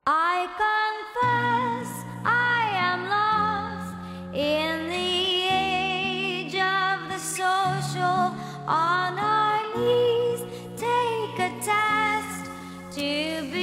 I confess I am lost in the age of the social. On our knees, take a test to be